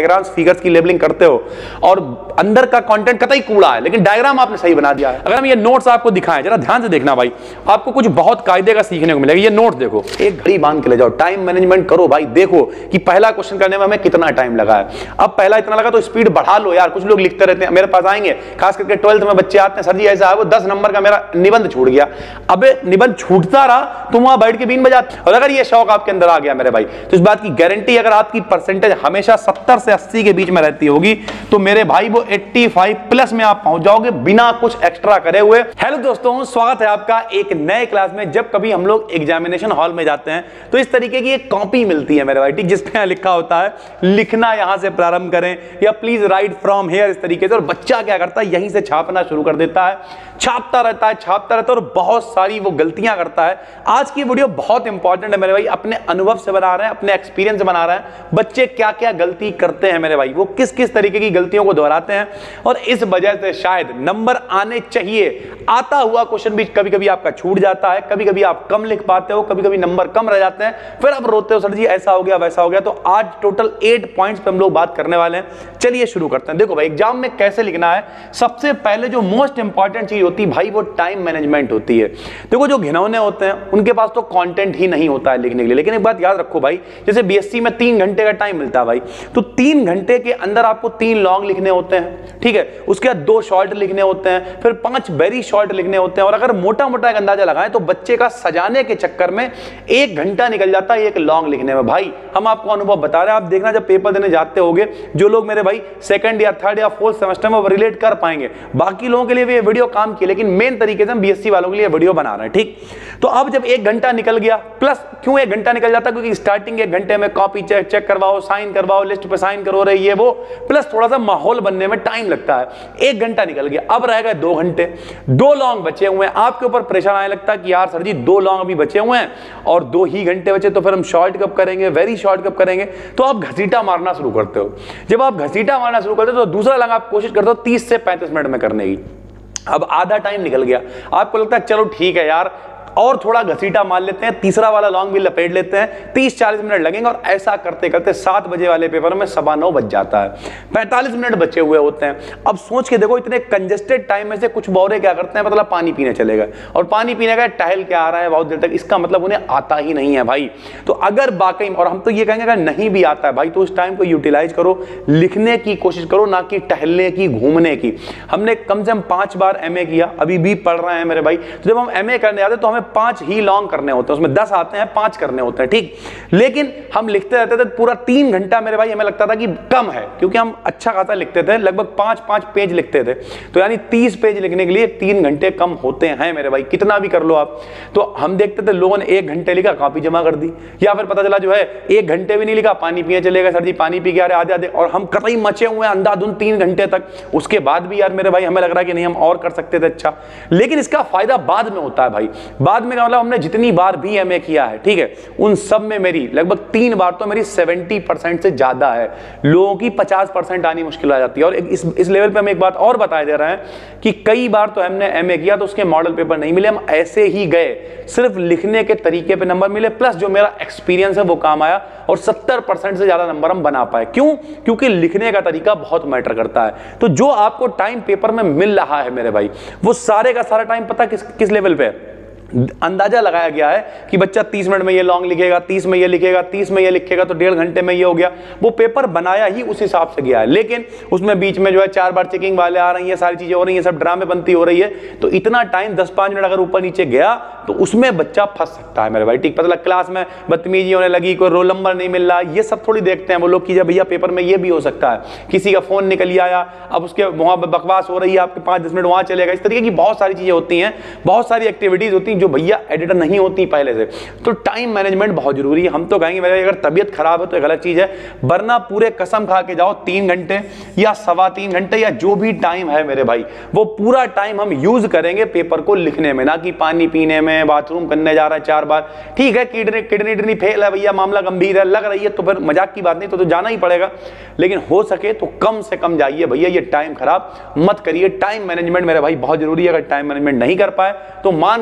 Diagrams figures की labelling करते हो और अंदर का कंटेंट कतई कूड़ा है, लेकिन डायग्राम आपने सही बना दिया है। अगर हम ये नोट्स आपको दिखाएं, जरा ध्यान से देखना भाई, आपको कुछ बहुत कायदे का सीखने को मिलेगा। ये नोट देखो, एक घड़ी बांध के ले जाओ, टाइम मैनेजमेंट करो भाई। देखो कि पहला क्वेश्चन करने में हमें कितना टाइम लगा है। अब पहला इतना लगा तो स्पीड बढ़ा लो यार। कुछ लोग लिखते रहते हैं, मेरे पास आएंगे खास करके 12th में बच्चे आते हैं, सर जी ऐसा है वो 10 नंबर का मेरा निबंध छूट गया। अबे निबंध छूटता रहा, तुम वहां बैठ के बीन बजाते। और अगर ये शौक आपके अंदर आ गया मेरे भाई, तो इस बात की गारंटी, अगर आपकी परसेंटेज हमेशा 70 से 80 के बीच में रहती होगी, तो मेरे भाई वो 85 प्लस में आप पहुंच जाओगे बिना कुछ एक्स्ट्रा करे हुए। हेलो दोस्तों, स्वागत है आपका एक नए क्लास में। जब कभी हम लोग एग्जामिनेशन हॉल में जाते हैं तो इस तरीके की एक कॉपी मिलती है मेरे भाई, ठीक, जिसमें लिखा होता है लिखना यहां से प्रारंभ करें या प्लीज राइट फ्रॉम हियर, इस तरीके से। और बच्चा क्या करता है, यहीं से छापना शुरू कर देता है, छापता रहता है और बहुत सारी वो गलतियां करता है। आज की वीडियो बहुत इंपॉर्टेंट है मेरे भाई, अपने अनुभव से बना रहे हैं, अपने एक्सपीरियंस से बना रहे हैं। बच्चे क्या क्या गलती करते हैं मेरे भाई, वो किस किस तरीके की गलतियों को दोहराते हैं, और इस वजह से शायद नंबर आने चाहिए, आता हुआ क्वेश्चन भी कभी कभी आपका छूट जाता है, कभी कभी आप कम लिख पाते हो, कभी कभी नंबर कम रह जाते हैं, फिर आप रोते हो सर जी ऐसा हो गया वैसा हो गया। तो आज टोटल 8 पॉइंट्स पे हम लोग बात करने वाले हैं। चलिए शुरू करते हैं। देखो भाई, एग्जाम में कैसे लिखना है, सबसे पहले जो मोस्ट इंपॉर्टेंट चीज होती है भाई, वो टाइम मैनेजमेंट होती है। देखो जो घिनौने होते हैं उनके पास तो कंटेंट ही नहीं होता है लिखने के लिए, लेकिन एक बात याद रखो भाई, जैसे बीएससी में 3 घंटे का टाइम मिलता है भाई, तो 3 घंटे के अंदर आपको 3 लॉन्ग लिखने होते हैं, ठीक है, उसके बाद 2 शॉर्ट लिखने होते हैं, फिर 5 वेरी शॉर्ट लिखने होते हैं। और अगर मोटा मोटा एक अंदाजा लगाएं तो बच्चे का सजाने के चक्कर में 1 घंटा निकल जाता है एक लॉन्ग लिखने में। भाई हम आपको अनुभव बता रहे हैं, आप देखना जब पेपर देने जाते होगे, जो लोग मेरे भाई 2nd या 3rd या 4th सेमेस्टर में रिलेट कर पाएंगे, बाकी लोगों के लिए भी ये वीडियो काम की, लेकिन मेन तरीके से हम बीएससी वालों के लिए वीडियो बना रहे हैं, ठीक। तो अब जब 1 घंटा निकल गया, प्लस क्यों 1 घंटा निकल जाता है, क्योंकि स्टार्टिंग 1 घंटे में कॉपी चेक करवाओ, साइन करवाओ, लिस्ट पे साइन करो रही है वो, प्लस थोड़ा सा माहौल बनने में टाइम लगता है। 1 घंटा निकल गया, अब रह गए 2 घंटे, 2 लॉन्ग बचे हुए हैं। आपके ऊपर प्रेशर आने लगता है कि यार सर जी 2 लॉन्ग अभी बचे हुए हैं और 2 ही घंटे बचे, तो फिर हम शॉर्ट कब करेंगे, वेरी शॉर्ट कब करेंगे। तो आप घसीटा मारना शुरू करते हो। जब आप घसीटा मारना शुरू करते हो तो दूसरा लॉन्ग आप कोशिश करते हो 30 से 35 मिनट में करने की। अब आधा टाइम निकल गया, आपको लगता है चलो ठीक है यार और थोड़ा घसीटा मार लेते हैं, तीसरा वाला लॉन्ग भी लपेट लेते हैं, 30-40 मिनट लगेंगे। और ऐसा करते करते 7 बजे वाले पेपर में 9:15 बज जाता है, 45 मिनट बचे हुए होते हैं। अब सोच के देखो, इतने कंजेस्टेड टाइम में से कुछ बौरे क्या करते हैं, मतलब पानी पीने चले गए, और पानी पीने गए, टहल के आ रहा है बहुत देर तक, इसका मतलब उन्हें आता ही नहीं है भाई। तो अगर वाकई, और हम तो ये कहेंगे अगर नहीं भी आता है भाई, तो उस टाइम को यूटिलाइज करो, लिखने की कोशिश करो, ना कि टहलने की, घूमने की। हमने कम से कम 5 बार एमए किया, अभी भी पढ़ रहे हैं मेरे भाई। तो जब हम एमए करने आते तो हमें 5 ही लॉन्ग करने होते हैं, उसमें 10 आते हैं, 5 करने होते हैं, ठीक। लेकिन हम लिखते रहते थे पूरा 3 घंटा मेरे भाई, हमें लगता था कि कम है, क्योंकि हम अच्छा खासा लिखते थे, लगभग 5-5 पेज लिखते थे। तो यानी 30 पेज लिखने के लिए 3 घंटे कम होते हैं मेरे भाई, कितना भी कर लो आप। तो हम देखते थे लोगों ने 1 घंटे लिखा, कॉपी जमा कर दी, या फिर पता चला जो है 1 घंटे भी नहीं लिखा, पानी पिए चले गए, सर जी पानी पी के आ रहे आधे आधे, और हम कतई मचे हुए हैं अंधाधुंध 3 घंटे तक। उसके बाद भी यार मेरे भाई हमें लग रहा है कि नहीं हम और कर सकते थे अच्छा, लेकिन इसका फायदा बाद में होता है भाई। बाद में मतलब हमने जितनी बार भी एमए किया है, ठीक है, उन सब में मेरी लगभग 3 बार तो मेरी 70% से ज्यादा है, लोगों की 50% आनी मुश्किल आ जाती है। और इस लेवल पे हम एक बात और बता दे रहे हैं कि कई बार तो हमने एमए किया तो उसके मॉडल पेपर नहीं मिले, हम ऐसे ही गए, सिर्फ लिखने के तरीके पे नंबर मिले, प्लस जो मेरा एक्सपीरियंस है वो काम आया, और 70% से ज्यादा नंबर हम बना पाए। क्यों? क्योंकि लिखने का तरीका बहुत मैटर करता है। तो जो आपको टाइम पेपर में मिल रहा है मेरे भाई, वो सारे का सारा टाइम पता किस लेवल पे है, अंदाजा लगाया गया है कि बच्चा 30 मिनट में ये लॉन्ग लिखेगा, 30 में ये लिखेगा, 30 में ये लिखेगा, तो 1.5 घंटे में ये हो गया। वो पेपर बनाया ही उस हिसाब से गया है, लेकिन उसमें बीच में जो है 4 बार चेकिंग वाले आ रही है, सारी चीजें हो रही है, सब ड्रामेबंदी हो रही है। तो इतना टाइम 10-5 मिनट अगर ऊपर नीचे गया तो उसमें बच्चा फंस सकता है मेरे भाई, ठीक। मतलब क्लास में बदतमीजी होने लगी, कोई रोल नंबर नहीं मिल रहा, ये सब थोड़ी देखते हैं वो लोग कि जब भैया पेपर में ये भी हो सकता है, किसी का फोन निकल आया, अब उसके वहां बकवास हो रही है, आपके 5-10 मिनट वहां चलेगा। इस तरीके की बहुत सारी चीजें होती हैं, बहुत सारी एक्टिविटीज होती हैं जो भैया एडिटर नहीं होती पहले से। तो टाइम मैनेजमेंट बहुत जरूरी है। हम तो कहेंगे मेरे अगर तबीयत खराब है तो एक अलग चीज है, वरना पूरे कसम खा के जाओ 3 घंटे या 3.25 घंटे या जो भी टाइम है मेरे भाई, वो पूरा टाइम हम यूज करेंगे पेपर को लिखने में, ना कि पानी पीने में, बाथरूम करने जा रहा है 4 बार। ठीक है, किडनी फेल है भैया, मामला गंभीर है, लग रही है तो फिर मजाक की बात नहीं, तो जाना ही पड़ेगा। लेकिन हो सके तो कम से कम जाइए भैया, ये टाइम खराब मत करिए। टाइम मैनेजमेंट मेरे भाई बहुत जरूरी है। अगर टाइम मैनेजमेंट नहीं कर पाए तो मान के चलो मेरे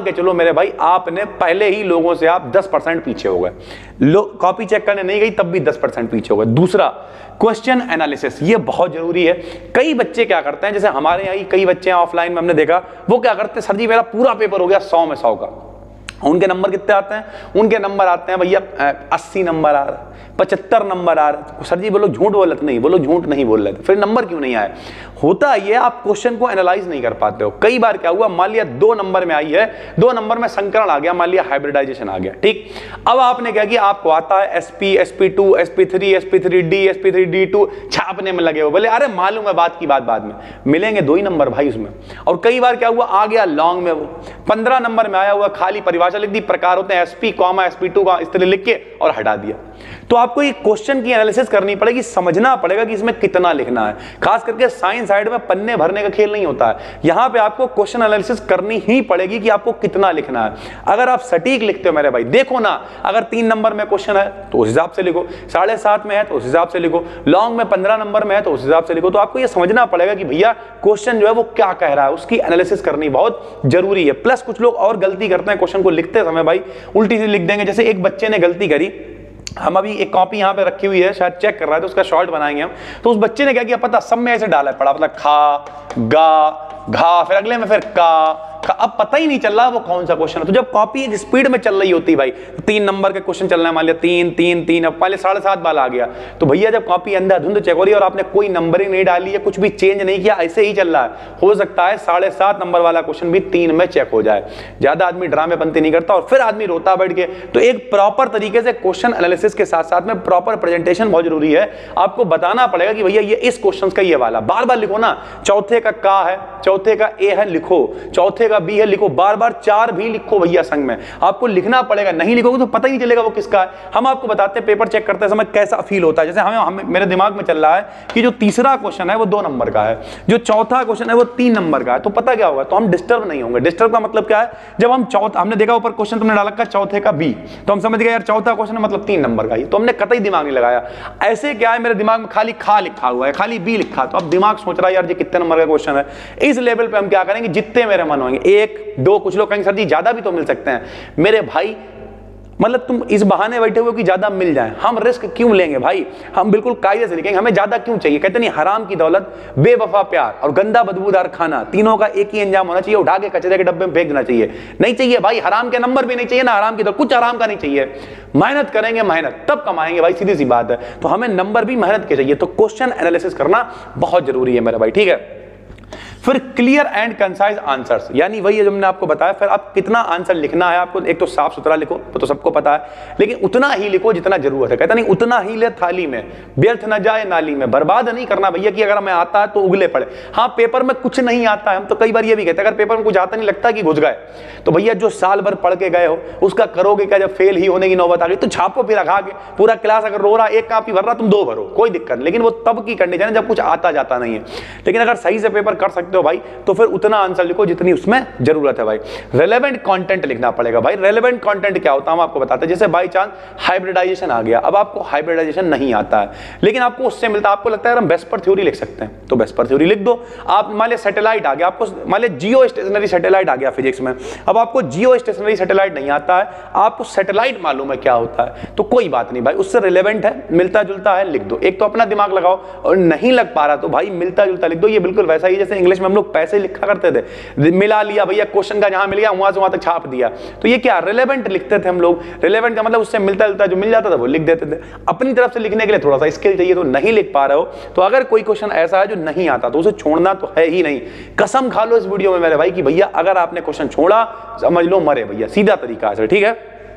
मेरे भाई आपने पहले ही लोगों से आप 10% पीछे हो गए। कॉपी चेक करने नहीं गई तब भी 10% पीछे हो गए। दूसरा, क्वेश्चन एनालिसिस, ये बहुत जरूरी है। कई बच्चे क्या करते हैं, जैसे हमारे यहाँ ही कई बच्चे हैं ऑफलाइन में हमने देखा, वो क्या करते हैं, सर जी मेरा पूरा पेपर हो गया 100 में 100 का। उनके नंबर कितने आते हैं? उनके नंबर आते हैं भैया 80 नंबर आ रहा, 75 नंबर आ रहा। सर जी बोलो झूठ बोल रहे? नहीं, बोलो झूठ नहीं बोल रहे थे। फिर नंबर क्यों नहीं आए? होता ये आप क्वेश्चन को एनालाइज नहीं कर पाते हो। कई बार क्या हुआ, मान लिया 2 नंबर में आई है, 2 नंबर में संकरण आ गया, मान लिया हाइब्रिडाइजेशन आ गया, ठीक। अब आपने क्या किया, आपको आता है SP, SP2, SP3, SP3D, SP3D2 छापने में लगे हो। बोले अरे मालूम है, बात की बात बाद में, मिलेंगे 2 ही नंबर भाई उसमें। और कई बार क्या हुआ, आ गया लॉन्ग में, वो 15 नंबर में आया हुआ, खाली परिभाषा लिख दी, प्रकार होते हैं SP, SP2 का, इस तरह लिख के और हटा दिया। तो आपको ये क्वेश्चन की एनालिसिस करनी पड़ेगी, समझना पड़ेगा कि इसमें कितना लिखना है। खास करके साइंस साइड में पन्ने भरने का खेल नहीं होता है, यहां पे आपको क्वेश्चन एनालिसिस करनी ही पड़ेगी कि आपको कितना लिखना है। अगर आप सटीक लिखते हो मेरे भाई, देखो ना, अगर 3 नंबर में क्वेश्चन है तो उस हिसाब से लिखो, 7.5 में है तो उस हिसाब से लिखो, लॉन्ग में 15 नंबर में है तो उस हिसाब से लिखो। तो आपको ये समझना पड़ेगा कि भैया क्वेश्चन जो है वो क्या कह रहा है, उसकी एनालिसिस करनी बहुत जरूरी है। प्लस कुछ लोग और गलती करते हैं क्वेश्चन को लिखते समय भाई, उल्टी से लिख देंगे। जैसे एक बच्चे ने गलती करी, हम अभी एक कॉपी यहाँ पे रखी हुई है, शायद चेक कर रहा है तो उसका शॉर्ट बनाएंगे हम। तो उस बच्चे ने क्या किया पता, सब में ऐसे डाला है, पढ़ा मतलब खा, गा, घा, फिर अगले में फिर का। अब पता ही नहीं चल रहा वो कौन सा क्वेश्चन है। तो जब कॉपी एक स्पीड में चल रही होती भाई, तो 3 नंबर के क्वेश्चन चल रहे हैं, मान लिया 3 3 3, अब पहले 7.5 वाला आ गया, तो भैया जब कॉपी अंधाधुंध चेक हो रही है और आपने कोई नंबरिंग नहीं डाली है, कुछ भी चेंज नहीं किया, ऐसे ही चल रहा है, हो सकता है 7.5 नंबर वाला क्वेश्चन भी 3 में चेक हो जाए। ज्यादा आदमी ड्रामे बनते नहीं करता और फिर आदमी रोता बैठ के। तो एक प्रॉपर तरीके से क्वेश्चन एनालिसिस के साथ साथ में प्रॉपर प्रेजेंटेशन बहुत जरूरी है। आपको बताना पड़ेगा कि भैया ये इस क्वेश्चन का ये वाला, बार बार लिखो ना, चौथे का है, चौथे का ए है लिखो, चौथे का बी है लिखो, बार बार 4 भी लिखो भैया संग में, आपको लिखना पड़ेगा। नहीं लिखोगे तो पता ही नहीं चलेगा वो किसका है। हम आपको बताते हैं पेपर चेक करते समय कैसा फील होता है। जैसे हमें मेरे दिमाग में चल रहा है कि जो तीसरा क्वेश्चन है वो 2 नंबर का है, जो चौथा क्वेश्चन है वो 3 नंबर का है, तो पता क्या होगा, तो हम डिस्टर्ब नहीं होंगे। डिस्टर्ब का मतलब क्या है, जब हम हमने देखा ऊपर क्वेश्चन तुमने डाला चौथे का बी, तो हम समझ गए यार चौथा क्वेश्चन है मतलब 3 नंबर का ही, तो हमने कतई दिमाग नहीं लगाया। ऐसे क्या है, मेरे दिमाग में खाली खा लिखा हुआ है, खाली बी लिखा, तो अब दिमाग सोच रहा है यार ये कितने नंबर का क्वेश्चन है। इस लेवल पे हम क्या करेंगे, जितने मेरे मन होंगे 1 2, कुछ लोग कहेंगे सर जी ज्यादा भी तो मिल सकते हैं। मेरे भाई मतलब तुम इस बहाने बैठे हुए कि ज्यादा मिल जाए, हम रिस्क क्यों लेंगे भाई, हम बिल्कुल कायदे से लिखेंगे, हमें ज्यादा क्यों चाहिए। कहते नहीं हराम की दौलत, बेवफा प्यार और गंदा बदबूदार खाना, तीनों का एक ही अंजाम होना चाहिए, उठा के कचरे के डब्बे में फेंक देना चाहिए। नहीं चाहिए भाई, हराम के नंबर भी नहीं चाहिए ना हराम की दौलत, कुछ हराम का नहीं चाहिए। मेहनत करेंगे, मेहनत तब कमाएंगे भाई, सीधी सी बात है। तो हमें नंबर भी मेहनत के चाहिए। तो क्वेश्चन एनालिसिस करना बहुत जरूरी है मेरा भाई, ठीक है। फिर क्लियर एंड कंसाइज आंसर्स, यानी वही है जो मैंने आपको बताया। फिर आप कितना आंसर लिखना है आपको, एक तो साफ सुथरा लिखो, तो सबको पता है, लेकिन उतना ही लिखो जितना जरूरत है। कहता नहीं उतना ही ले थाली में, व्यर्थ न जाए नाली में। बर्बाद नहीं करना भैया कि अगर हमें आता है तो उगले पड़े। हाँ, पेपर में कुछ नहीं आता है, हम तो कई बार ये भी कहते हैं अगर पेपर में कुछ आता नहीं, लगता कि घुस गए, तो भैया जो साल भर पढ़ के गए हो उसका करोगे क्या। जब फेल ही होने की नौबत आ गई तो छापो फिर रखा के, पूरा क्लास अगर रो रहा, 1 कॉपी भर रहा, तुम 2 भरो, कोई दिक्कत नहीं। लेकिन वो तब की कंडीशन है जब कुछ आता जाता नहीं है। लेकिन अगर सही से पेपर कर सकते हो भाई, तो फिर उतना आंसर लिखो जितनी उसमें जरूरत है भाई। रेलेवेंट कंटेंट लिखना पड़ेगा भाई। रेलेवेंट कंटेंट क्या होता है हम आपको बताते हैं। जैसे बाई चांस हाइब्रिडाइजेशन आ गया, अब आपको हाइब्रिडाइजेशन नहीं आता है, लेकिन आपको उससे मिलता है, आपको लगता है हम वेस्पर थ्योरी लिख सकते हैं, तो वेस्पर थ्योरी लिख दो। आप मान लिया सैटेलाइट आ गया, आपको मान लिया जियो स्टेशनरी सैटेलाइट आ गया फिजिक्स में, अब आपको जियो स्टेशनरी सैटेलाइट नहीं आता है, आपको सैटेलाइट मालूम है क्या होता है, तो कोई बात नहीं भाई, उससे रिलेवेंट है, मिलता जुलता है, लिख दो। एक तो अपना दिमाग लगाओ, और नहीं लग पा रहा तो भाई मिलता जुलता लिख दो। ये बिल्कुल वैसा ही जैसे इंग्लिश में हम लोग पैसे लिखा करते थे, मिला लिया भैया, क्वेश्चन का जहां मिल गया वहां से वहां तक छाप दिया, तो ये क्या रिलेवेंट लिखते थे हम लोग। रिलेवेंट का मतलब उससे मिलता जुलता जो मिल जाता था वो लिख देते थे। अपनी तरफ से लिखने के लिए थोड़ा सा स्किल चाहिए, तो नहीं लिख पा रहे हो तो अगर कोई क्वेश्चन ऐसा है जो नहीं आता तो उसे छोड़ना तो है ही नहीं। कसम खा लो इस वीडियो में मेरे भाई कि भैया अगर आपने क्वेश्चन छोड़ा समझ लो मरे भैया, सीधा तरीका से, ठीक है।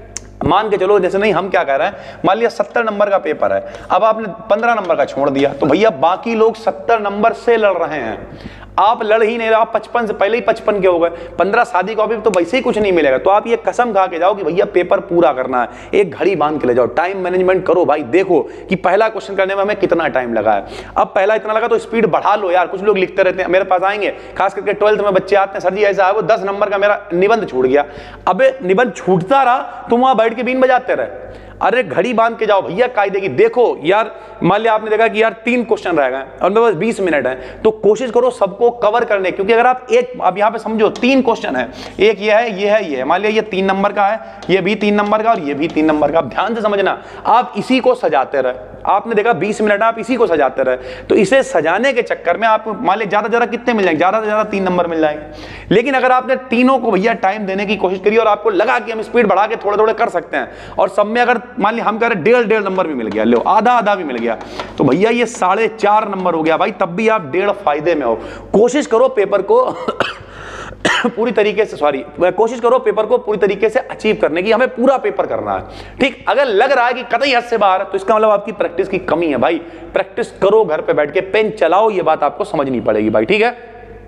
मान के चलो जैसे नहीं, हम क्या कह रहे हैं, मान लिया 70 नंबर का पेपर है, अब आपने 15 नंबर का छोड़ दिया, तो भैया बाकी लोग 70 नंबर से लड़ रहे हैं, आप लड़ ही नहीं रहे, आप 55 से पहले ही 55 के हो गए, 15 सादी कॉपी तो वैसे ही कुछ नहीं मिलेगा। तो आप ये कसम खा के जाओ कि भैया पेपर पूरा करना है, एक घड़ी बांध के ले जाओ, टाइम मैनेजमेंट करो भाई। देखो कि पहला क्वेश्चन करने में हमें कितना टाइम लगा है, अब पहला इतना लगा तो स्पीड बढ़ा लो यार। कुछ लोग लिखते रहते हैं, मेरे पास आएंगे, खास करके 12th में बच्चे आते हैं, सर जी ऐसा है वो 10 नंबर का मेरा निबंध छूट गया। अबे निबंध छूटता रहा, तुम वहां बैठ के बीन बजाते रहे। अरे घड़ी बांध के जाओ भैया कायदे की। देखो यार, मान लिया आपने देखा कि यार 3 क्वेश्चन रह गए और मेरे पास 20 मिनट है, तो कोशिश करो सबको कवर करने, क्योंकि अगर आप यहाँ पे समझो 3 क्वेश्चन है, एक ये है, ये है, ये है, मान लिया ये 3 नंबर का है, ये भी 3 नंबर का और ये भी 3 नंबर का। ध्यान से समझना, आप इसी को सजाते रहे। आपने देखा 20 मिनट आप इसी को सजाते रहे, तो इसे सजाने के चक्कर में आप मान लिया ज्यादा ज्यादा कितने मिल जाएंगे, ज्यादा से ज्यादा 3 नंबर मिल जाएंगे। लेकिन अगर आपने तीनों को भैया टाइम देने की कोशिश करी और आपको लगा कि हम स्पीड बढ़ा के थोड़े थोड़े कर सकते हैं, और सब में अगर मान लिया हम कह रहे 1.5 नंबर भी मिल गया, लो आधा आधा भी मिल गया, तो भैया ये 4.5 नंबर हो गया भाई, तब भी आप 1.5 फायदे में हो। कोशिश करो पेपर को पूरी तरीके से कोशिश करो पेपर को पूरी तरीके से अचीव करने की। हमें पूरा पेपर करना है, ठीक। अगर लग रहा है कि कतई हद से बाहर, तो इसका मतलब आपकी प्रैक्टिस की कमी है भाई। प्रैक्टिस करो, घर पे बैठ के पेन चलाओ, ये बात आपको समझनी पड़ेगी भाई, ठीक है।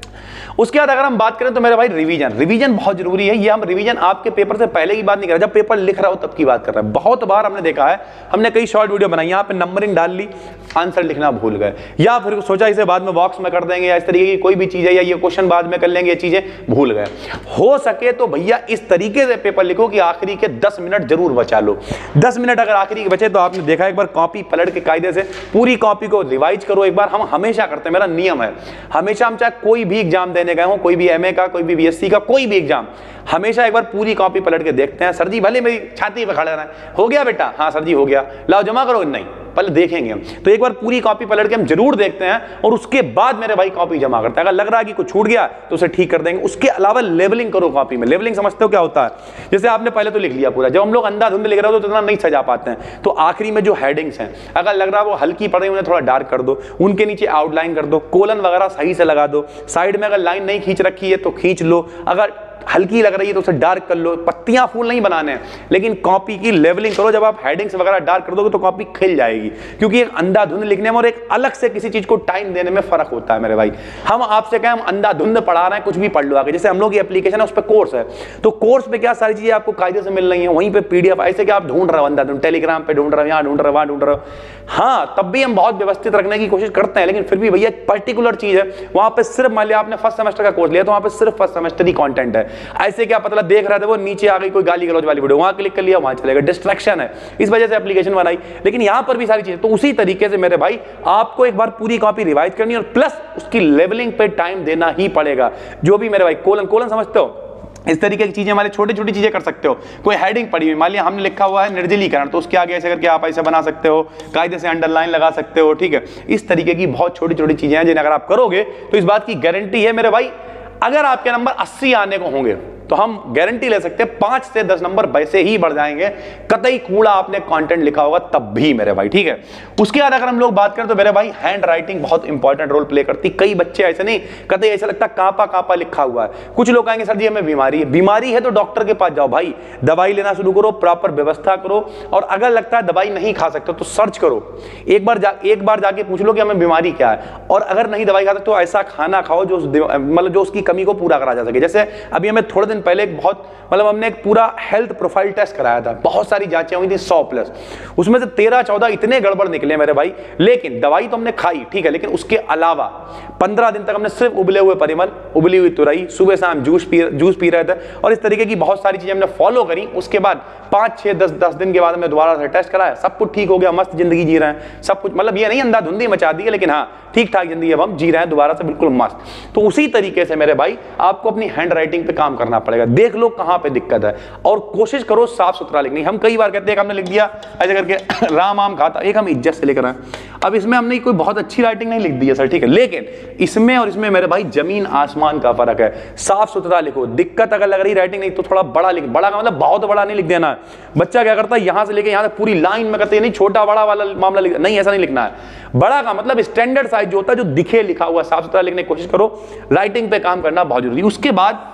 उसके बाद अगर हम बात करें तो मेरे भाई रिवीजन बहुत जरूरी है। ये हम रिवीजन आपके पेपर से पहले की बात नहीं कर रहे, जब पेपर लिख रहा हो तब की बात कर रहे हैं। बहुत बार हमने देखा है, हमने कई शॉर्ट वीडियो बनाई, यहाँ पे नंबरिंग डाल ली, आंसर लिखना भूल गए, या फिर सोचा इसे बाद में बॉक्स में कर देंगे, या इस तरीके की कोई भी चीज है, या ये क्वेश्चन बाद में कर लेंगे, ये चीजें भूल गए। हो सके तो भैया इस तरीके से पेपर लिखो कि आखिरी के 10 मिनट जरूर बचा लो। 10 मिनट अगर आखिरी के बचे तो आपने देखा एक बार कॉपी पलट के कायदे से पूरी कॉपी को रिवाइज करो एक बार। हम हमेशा करते हैं, मेरा नियम है, हमेशा हम चाहे कोई भी एग्जाम देने गए हो, कोई भी एमए का, कोई भी बीएससी का, कोई भी एग्जाम, हमेशा एक बार पूरी कॉपी पलट के देखते हैं। सर जी भले मेरी छाती पे खड़े रहे, हो गया बेटा, हाँ सर जी हो गया, लाओ जमा करो, नहीं पहले देखेंगे हम। तो एक बार पूरी कॉपी पलट के हम जरूर देखते हैं और उसके बाद मेरे भाई कॉपी जमा करते हैं। अगर लग रहा है कि कुछ छूट गया तो उसे ठीक कर देंगे। उसके अलावा लेवलिंग करो कॉपी में। लेवलिंग समझते हो क्या होता है? जैसे आपने पहले तो लिख लिया पूरा, जब हम लोग अंधाधुंध लिख रहे हो तो इतना नहीं सजा पाते हैं, तो आखिरी में जो हेडिंग्स हैं अगर लग रहा है वो हल्की पड़ रही है, उन्हें थोड़ा डार्क कर दो, उनके नीचे आउटलाइन कर दो, कोलन वगैरह सही से लगा दो, साइड में अगर लाइन नहीं खींच रखी है तो खींच लो, अगर हल्की लग रही है तो उसे डार्क कर लो। पत्तियां फूल नहीं बनाने हैं, लेकिन कॉपी की लेवलिंग करो। जब आप हेडिंग्स वगैरह डार्क कर दोगे तो कॉपी खिल जाएगी, क्योंकि एक अंधाधुंध लिखने में और एक अलग से किसी चीज को टाइम देने में फर्क होता है मेरे भाई। हम आपसे कहें हम अंधाधुंध पढ़ा रहे हैं, कुछ भी पढ़ लो आगे। जैसे हम लोग की एप्लीकेशन है, उस पर कोर्स है, तो कोर्स पे क्या सारी चीजें आपको कायदे से मिल रही है, वहीं पे पीडीएफ। ऐसे क्या आप ढूंढ रहे हो अंधाधुंध, टेलीग्राम पे ढूंढ रहे हो, यहाँ ढूंढ रहे हो, वहां ढूंढ रहे हो। हाँ, तब भी हम बहुत व्यवस्थित रखने की कोशिश करते हैं, लेकिन फिर भी भैया एक पर्टिकुलर चीज है, वहां पे सिर्फ मान लिया आपने फर्स्ट सेमेस्टर का कोर्स लिया तो वहां पे सिर्फ फर्स्ट सेमेस्टर ही कंटेंट है। ऐसे क्या पता देख रहे थे वो नीचे आ गई कोई गाली गलौज वाली वीडियो, वहां क्लिक कर लिया, वहां चलेगा, डिस्ट्रैक्शन है, इस वजह से एप्लीकेशन बनाई। लेकिन यहां पर भी सारी चीजें, तो उसी तरीके से मेरे भाई आपको एक बार पूरी कॉपी रिवाइज करनी और प्लस उसकी लेवलिंग पे टाइम देना ही पड़ेगा। जो भी मेरे भाई कोलन समझते हो, इस तरीके की चीजें हमारे छोटी छोटी चीजें कर सकते हो। कोई हेडिंग पड़ी हुई, मान लिया हमने लिखा हुआ है निर्जलीकरण, तो उसके आगे ऐसे करके आप ऐसे बना सकते हो, कायदे से अंडरलाइन लगा सकते हो, ठीक है। इस तरीके की बहुत छोटी छोटी चीजें हैं जिन्हें अगर आप करोगे तो इस बात की गारंटी है मेरे भाई, अगर आपके नंबर 80 आने को होंगे तो हम गारंटी ले सकते हैं 5 से 10 नंबर वैसे ही बढ़ जाएंगे, कतई कूड़ा आपने कंटेंट लिखा होगा तब भी मेरे भाई, ठीक है। उसके बाद अगर हम लोग बात करें तो मेरे भाई हैंड राइटिंग बहुत इंपॉर्टेंट रोल प्ले करती। कई बच्चे ऐसे नहीं, कतई ऐसा लगता कापा कापा लिखा हुआ है। कुछ लोग कहेंगे सर जी हमें बीमारी है तो डॉक्टर के पास जाओ भाई, दवाई लेना शुरू करो, प्रॉपर व्यवस्था करो, और अगर लगता है दवाई नहीं खा सकते तो सर्च करो, एक बार जाके पूछ लो कि हमें बीमारी क्या है, और अगर नहीं दवाई खाते तो ऐसा खाना खाओ जो मतलब जो उसकी कमी को पूरा करा जा सके। जैसे अभी हमें थोड़े दिन पहले हमने एक पूरा हेल्थ प्रोफाइल टेस्ट कराया था, बहुत सारी जांचें हुई थी 100+, उसमें से 13-14 इतने गड़बड़ निकले मेरे भाई। लेकिन दवाई तो हमने खाई, ठीक है, लेकिन उसके अलावा 15 दिन तक हमने सिर्फ उबले हुए परिमल, उबली हुई तुरई, सुबह शाम जूस पी रहे थे, और इस तरीके की बहुत सारी चीजें हमने फॉलो करी। उसके बाद 5, 6, 10 दिन के बाद हमने दोबारा से टेस्ट कराया, सब कुछ ठीक हो गया, मस्त जिंदगी जी रहे हैं, सब कुछ, मतलब ये नहीं अंधाधुंधी मचा दी है, लेकिन हाँ ठीक ठाक जिंदगी अब हम जी रहे हैं दोबारा से बिल्कुल मस्त। तो उसी तरीके से मेरे भाई आपको अपनी हैंड राइटिंग पे काम करना पड़ेगा। देख लो कहां पे दिक्कत है और कोशिश करो साफ सुथरा लिखनी। हम कई बार कहते हैं हमने लिख दिया ऐसे करके राम आम खाता, एक हम इज्जत से लिख रहे हैं, अब इसमें हमने कोई बहुत अच्छी राइटिंग नहीं लिख दी है सर, ठीक है, लेकिन इसमें और इसमें मेरे भाई जमीन आसमान का फर्क है। साफ सुथरा लिखो। दिक्कत अगर लग रही राइटिंग नहीं तो थोड़ा बड़ा लिख, बड़ा का मतलब बहुत बड़ा नहीं लिख देना। बच्चा क्या करता है यहां से लेके यहां तक पूरी लाइन में करते नहीं, छोटा बड़ा वाला मामला लिख, नहीं ऐसा नहीं लिखना है। बड़ा का मतलब स्टैंडर्ड साइज जो होता है, जो दिखे लिखा हुआ, साफ सुथरा लिखने की कोशिश करो। राइटिंग पे काम करना बहुत जरूरी है। उसके बाद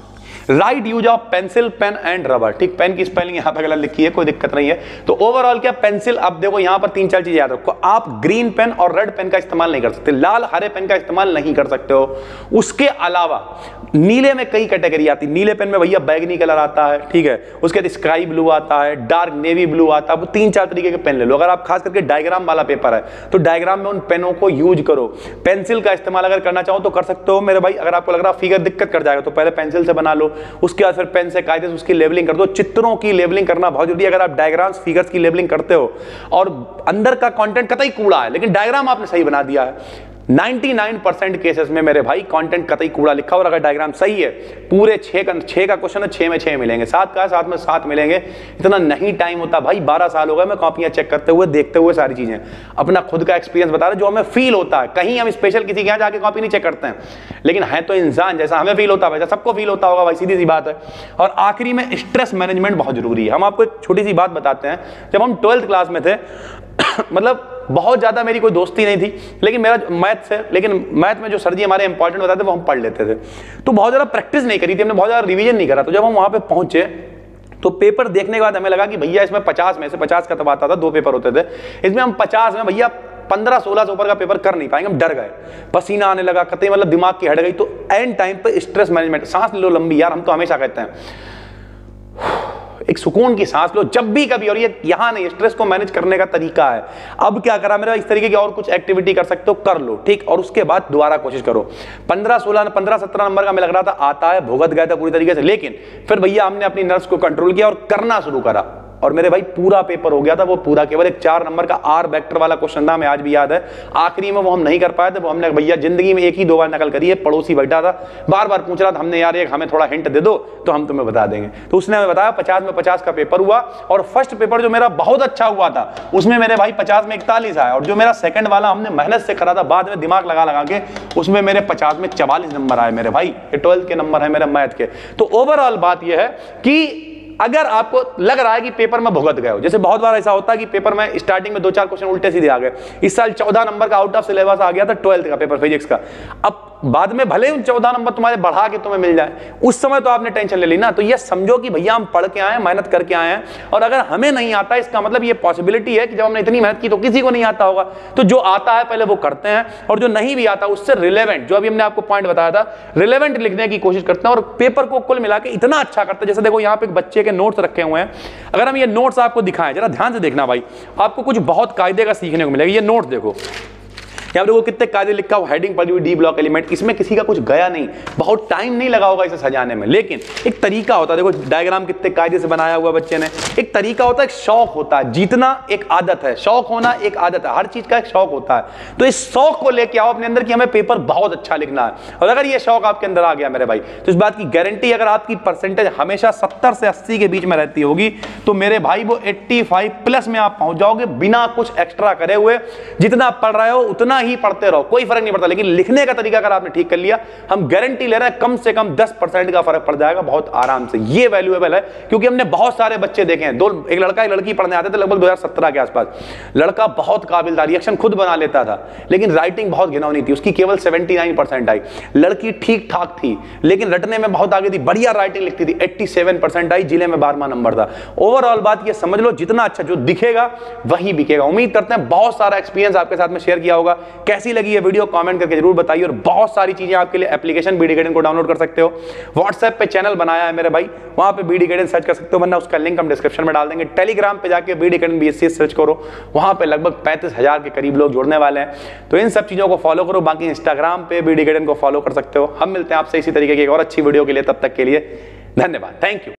right use of pencil, pen and rubber, ठीक, पेन की स्पेलिंग यहां पे गलत लिखी है, कोई दिक्कत नहीं है। तो ओवरऑल क्या पेंसिल, अब देखो यहां पर 3-4 चीजें याद रखो। आप ग्रीन पेन और रेड पेन का इस्तेमाल नहीं कर सकते, लाल हरे पेन का इस्तेमाल नहीं कर सकते हो। उसके अलावा नीले में कई कैटेगरी आती है। नीले पेन में भैया बैगनी कलर आता है, ठीक है, उसके बाद स्काई ब्लू आता है, डार्क नेवी ब्लू आता है। वो 3-4 तरीके के पेन ले लो। अगर आप खास करके डायग्राम वाला पेपर है तो डायग्राम में उन पेनों को यूज करो। पेंसिल का इस्तेमाल अगर करना चाहो तो कर सकते हो मेरे भाई। अगर आपको लग रहा फिगर दिक्कत कर जाएगा तो पहले पेंसिल से बना लो, उसके बाद फिर पेन से कायदे से उसकी लेवलिंग कर दो। चित्रों की लेवलिंग करना बहुत जरूरी है। अगर आप डायग्राम्स फिगर्स की लेवलिंग करते हो और अंदर का कंटेंट कतई कूड़ा है लेकिन डायग्राम आपने सही बना दिया है, 99% केसेस में मेरे भाई कंटेंट कतई कूड़ा लिखा और अगर डायग्राम सही है, पूरे 6 का क्वेश्चन है, 6 में 6 मिलेंगे, 7 का है 7 में 7 मिलेंगे। इतना नहीं टाइम होता भाई। 12 साल हो गए मैं कॉपियां चेक करते हुए, देखते हुए सारी चीजें, अपना खुद का एक्सपीरियंस बता रहे जो हमें फील होता है। कहीं हम स्पेशल किसी के यहाँ जाके कॉपी नहीं चेक करते हैं, लेकिन है तो इंसान जैसा हमें फील होता है वैसा सबको फील होता होगा भाई, सीधी सी बात है। और आखिरी में स्ट्रेस मैनेजमेंट बहुत जरूरी है। हम आपको एक छोटी सी बात बताते हैं। जब हम 12th क्लास में थे मतलब बहुत ज्यादा मेरी कोई दोस्ती नहीं थी, लेकिन मेरा मैथ से, लेकिन मैथ में जो सर जी हमारे इंपॉर्टेंट बताते थे वो हम पढ़ लेते थे। तो बहुत ज्यादा प्रैक्टिस नहीं करी थी हमने, बहुत ज्यादा रिवीजन नहीं करा। तो जब हम वहां पे पहुंचे तो पेपर देखने के बाद हमें लगा कि भैया इसमें 50 में से 50 का तब आता था, 2 पेपर होते थे, इसमें हम 50 में भैया 15-16 से ऊपर का पेपर कर नहीं पाएंगे। हम डर गए, पसीना आने लगा, कतई मतलब दिमाग की हट गई। तो एंड टाइम पे स्ट्रेस मैनेजमेंट, सांस लो लंबी यार, हम तो हमेशा कहते हैं एक सुकून की सांस लो जब भी कभी। और ये यहाँ नहीं, स्ट्रेस को मैनेज करने का तरीका है। अब क्या करा मेरा, इस तरीके की और कुछ एक्टिविटी कर सकते हो कर लो, ठीक, और उसके बाद दोबारा कोशिश करो। 15-17 नंबर का मैं लग रहा था आता है, भुगत गया था पूरी तरीके से, लेकिन फिर भैया हमने अपनी नर्व्स को कंट्रोल किया और करना शुरू करा और मेरे भाई पूरा पेपर हो गया था। वो पूरा केवल एक 4 नंबर का आर वेक्टर वाला क्वेश्चन था, हमें आज भी याद है। आखिरी में वो हम नहीं कर पाए थे, वो हमने भैया जिंदगी में 1 ही 2 बार नकल करी है। पड़ोसी बैठा था, बार बार पूछ रहा था, हमने यार एक हमें थोड़ा हिंट दे दो तो हम तुम्हें बता देंगे। तो उसने हमें बताया 50 में 50 का पेपर हुआ। और फर्स्ट पेपर जो मेरा बहुत अच्छा हुआ था उसमें मेरे भाई 50 में 41 आया, और जो मेरा सेकंड वाला हमने मेहनत से करा था, बाद में दिमाग लगा लगा के, उसमें मेरे 50 में 44 नंबर आए मेरे भाई। ये 12th के नंबर है मेरे मैथ के। तो ओवरऑल बात यह है कि अगर आपको लग रहा है कि पेपर में भुगत गए हो, जैसे बहुत बार ऐसा होता है कि पेपर में स्टार्टिंग में 2-4 क्वेश्चन उल्टे सीधे आ गए। इस साल 14 नंबर का आउट ऑफ सिलेबस आ गया था 12th का पेपर फिजिक्स का। अब बाद में भले उन 14 नंबर तुम्हारे बढ़ा के तुम्हें मिल जाए, उस समय तो आपने टेंशन ले ली ना। तो ये समझो कि भैया हम पढ़ के आए हैं, मेहनत करके आए हैं, और अगर हमें नहीं आता इसका मतलब ये पॉसिबिलिटी है कि जब हमने इतनी मेहनत की तो किसी को नहीं आता होगा। तो जो आता है पहले वो करते हैं, और जो नहीं भी आता उससे रिलेवेंट, जो अभी हमने आपको पॉइंट बताया था, रिलेवेंट लिखने की कोशिश करते हैं और पेपर को कुल मिला के इतना अच्छा करते हैं। जैसे देखो यहाँ पे एक बच्चे के नोट्स रखे हुए हैं, अगर हम ये नोट्स आपको दिखाएं, जरा ध्यान से देखना भाई, आपको कुछ बहुत कायदे का सीखने को मिलेगा। ये नोट देखो, यहाँ देखो कितने कायदे लिखा हुआ, हेडिंग पड़ी हुई डी ब्लॉक एलिमेंट। इसमें किसी का कुछ गया नहीं, बहुत टाइम नहीं लगा होगा इसे सजाने में, लेकिन एक तरीका होता है। देखो डायग्राम कितने कायदे से बनाया हुआ बच्चे ने, एक तरीका होता है, एक शौक होता है। जीतना एक आदत है, शौक होना एक आदत है, हर चीज का एक शौक होता है। तो इस शौक को लेके आओ अपने अंदर कि हमें पेपर बहुत अच्छा लिखना है। और अगर ये शौक आपके अंदर आ गया मेरे भाई, तो इस बात की गारंटी, अगर आपकी परसेंटेज हमेशा 70 से 80 के बीच में रहती होगी, तो मेरे भाई वो 85 प्लस में आप पहुंच जाओगे बिना कुछ एक्स्ट्रा करे हुए। जितना आप पढ़ रहे हो उतना ही पढ़ते रहो, कोई फर्क नहीं पड़ता, लेकिन लिखने का तरीका अगर आपने ठीक कर लिया, हम गारंटी ले रहे हैं कम से कम 10% का फर्क पड़ जाएगा बहुत आराम से। ये वैल्यूएबल है, क्योंकि हमने बहुत सारे बच्चे देखे हैं, एक लड़का एक लड़की पढ़ने आते थे लगभग 2017 के आसपास। लड़का बहुत काबिल था, रिएक्शन खुद बना लेता था, लेकिन राइटिंग बहुत घिनौनी थी, उसकी केवल 79% आई। लड़की ठीक ठाक थी, लेकिन रटने में बहुत आगे थी, बढ़िया राइटिंग लिखती थी, 87% आई, जिले में 12वां नंबर था। ओवरऑल बात ये समझ लो, जितना अच्छा जो दिखेगा वही बिकेगा। उम्मीद करते हैं बहुत सारा एक्सपीरियंस आपके साथ में शेयर किया होगा। कैसी लगी ये वीडियो कमेंट करके जरूर बताइए, और बहुत सारी चीजें आपके लिए एप्लीकेशन बीडी गाइडेंस को डाउनलोड कर सकते हो। व्हाट्सएप पे चैनल बनाया है मेरे भाई, वहां पे बीडी गाइडेंस सर्च कर सकते हो, वरना उसका लिंक हम डिस्क्रिप्शन में डाल देंगे। टेलीग्राम पे जाके बीडी गाइडेंस बीएससी सर्च करो, वहां पे लगभग 35,000 के करीब लोग जुड़ने वाले हैं। तो इन सब चीजों को फॉलो करो। बाकी इंस्टाग्राम पे बीडी गाइडेंस को फॉलो कर सकते हो। हम मिलते हैं आपसे इसी तरीके की एक और अच्छी वीडियो के लिए, तब तक के लिए धन्यवाद, थैंक यू।